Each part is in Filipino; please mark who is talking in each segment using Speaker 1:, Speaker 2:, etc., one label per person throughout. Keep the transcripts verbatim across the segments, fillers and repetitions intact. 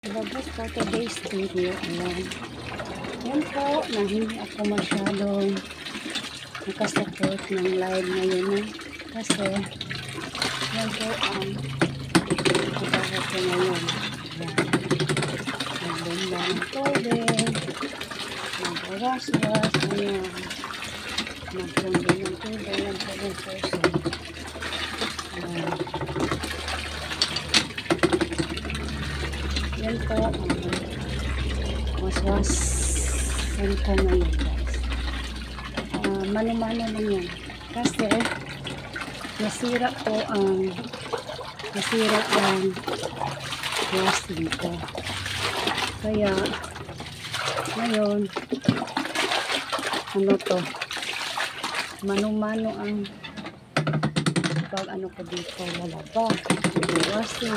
Speaker 1: Ilabas po today's video. Ayan. Yan po, na hindi ako masyadong nakasupport ng live ngayon na. Kasi, yan po ang ibagat ko ngayon. Ayan. Nagbomba ng tubig. Nagwawas-was. Ayan. Nagpundi ng tubig. Yan po yung person. Ayan. Yan po ang waswas yan po ngayon guys. Uh, mano-mano lang yan. Kasi nasira po ang nasira ang plastic ko. Kaya ngayon ano to mano-mano ang pag ano ko dito lalaba. Iwasin.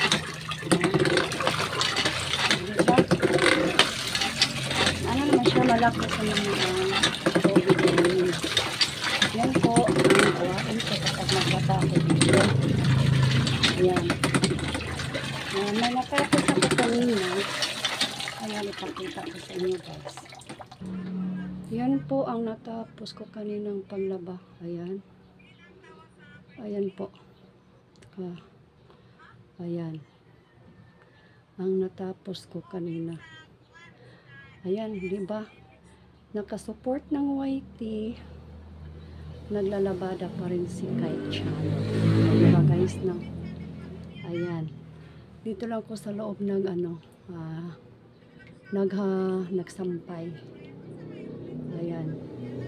Speaker 1: Ano naman siya malaki sa mga tubig namin. Yan po ang awain ko kapag magkatako dito. Ayan. Ayan. May nakapos ako kanina. Ayan, ipakita ko sa inyo guys. Yan po ang natapos ko kaninang panglaba. Ayan. Ayan po. Ah. Ayan. Ang natapos ko kanina. Ayan, di ba? Nakasupport ng Y T. Naglalabada pa rin si Kite Channel. Diba guys, no? Ayan. Dito lang ko sa loob ng ano, ah, nagha, nagsampay. Ayan.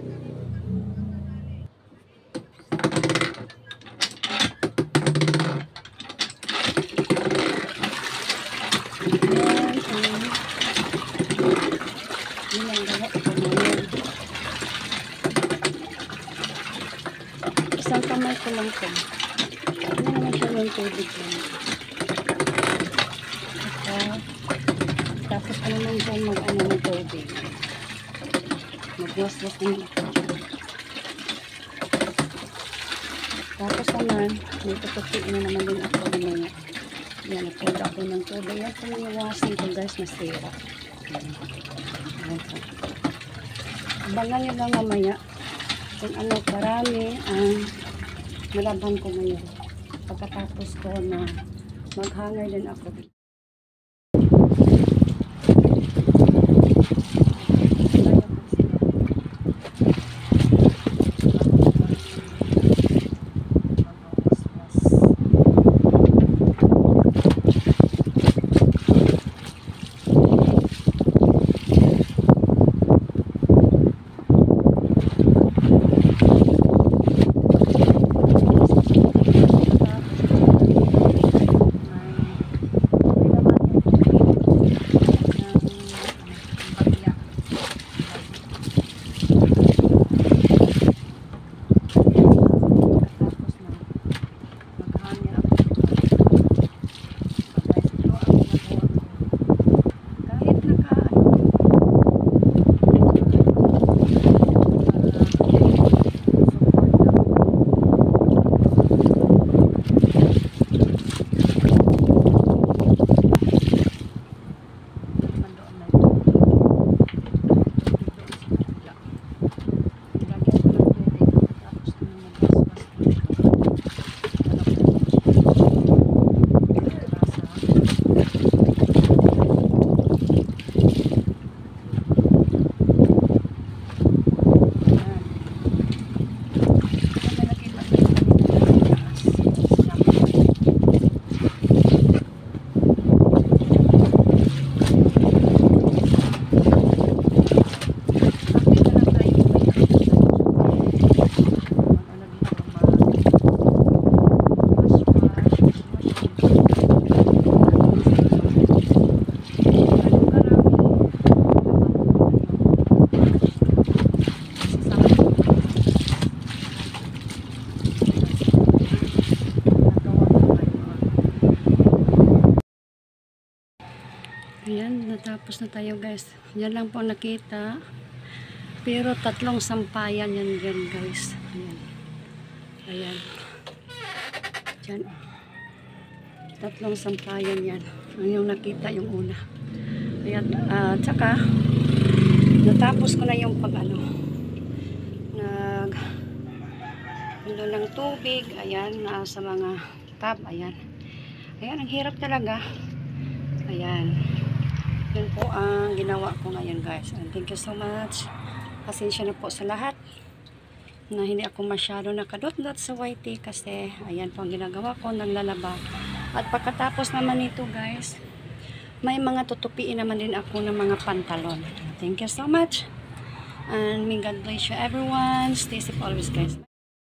Speaker 1: Isang kamay ko lang po. Ano naman siya ng tubig lang. At, tapos ano naman dyan mag-ano ng tubig. Mag-waswas ng ito. Tapos naman, may tutukin na naman din ako naman. Yan, nagpunta ako ng tubig. Yan po yung wasin ko guys, masira. Abangan nyo lang mamaya kung ano karami ang malabhan ko ngayon. Pagkatapos ko na mag-hanger din ako. Ayan, natapos na tayo guys. Yan lang po nakita. Pero tatlong sampayan yan dyan guys. Ayan. Ayan. Dyan. Tatlong sampayan yan. Ang yung nakita yung una. Ayan, uh, tsaka, natapos ko na yung pag ano, nag, ano ng tubig, ayan, na sa mga tub, ayan. Ayan, ang hirap talaga. Ayan. Yun po ang ginawa ko ngayon, guys. And thank you so much. Pasensya na po sa lahat na hindi ako masyado nakadot-dot sa Y T kasi ayan po ang ginagawa ko, naglalaba. At pagkatapos naman nito, guys, may mga tutupiin naman din ako ng mga pantalon. Thank you so much. And may God bless you everyone. Stay safe always, guys.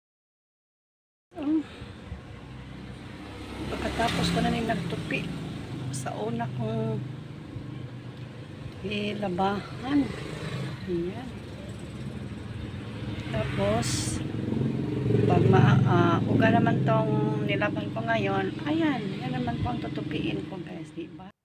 Speaker 1: Um, pagkatapos ko na rin nagtupi sa una kong ilabahan. Ayan. Tapos, pag ma, uh, uga naman tong nilaban ko ngayon, ayan, yan naman po ang tutupiin ko, guys, diba?